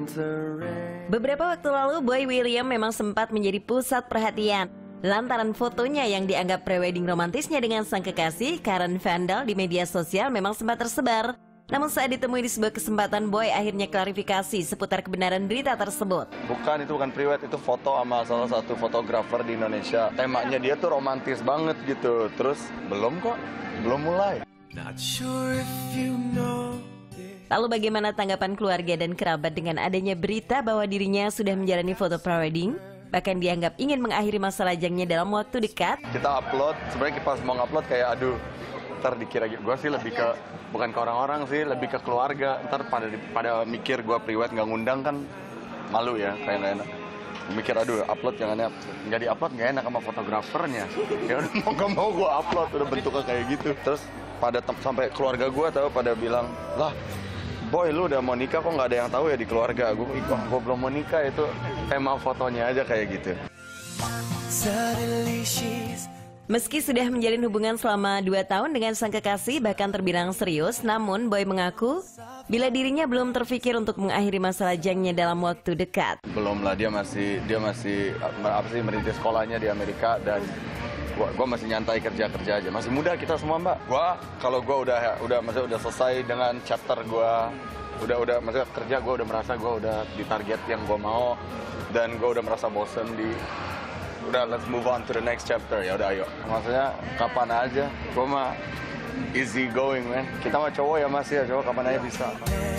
Beberapa waktu lalu, Boy William memang sempat menjadi pusat perhatian lantaran fotonya yang dianggap prewedding romantisnya dengan sang kekasih, Karen Vandal, di media sosial memang sempat tersebar. Namun saat ditemui di sebuah kesempatan, Boy akhirnya klarifikasi seputar kebenaran berita tersebut. Itu bukan priwet, itu foto sama salah satu fotografer di Indonesia. Temanya dia tuh romantis banget gitu. Terus belum mulai. Lalu bagaimana tanggapan keluarga dan kerabat dengan adanya berita bahwa dirinya sudah menjalani foto prewedding? Bahkan dianggap ingin mengakhiri masa lajangnya dalam waktu dekat. Kita upload, sebenarnya pas mau ngupload kayak ntar dikira gue sih lebih ke bukan ke orang-orang sih, lebih ke keluarga. Ntar pada mikir gue priwet nggak ngundang kan malu ya, kayak nggak enak. Mikir upload jangan nggak di-upload nggak enak sama fotografernya. Ya udah mau gue upload, udah bentuknya kayak gitu. Terus sampai keluarga gue pada bilang, lah Boy lu udah mau nikah kok nggak ada yang tahu ya di keluarga. Gue belum mau nikah, itu tema fotonya aja kayak gitu. Meski sudah menjalin hubungan selama 2 tahun dengan sang kekasih bahkan terbilang serius, namun Boy mengaku bila dirinya belum terpikir untuk mengakhiri masa lajangnya dalam waktu dekat. Belum lah, dia masih merintis sekolahnya di Amerika dan gua masih nyantai kerja aja. Masih muda kita semua, Mbak. Kalau gua udah selesai dengan chapter gua, maksudnya kerja gua udah merasa gua udah di target yang gua mau dan gua udah merasa bosen udah let's move on to the next chapter. Ya udah ayo. Maksudnya kapan aja. Gua mah easy going, man. Kita mah cowok ya Mas ya, cowok kapan aja bisa.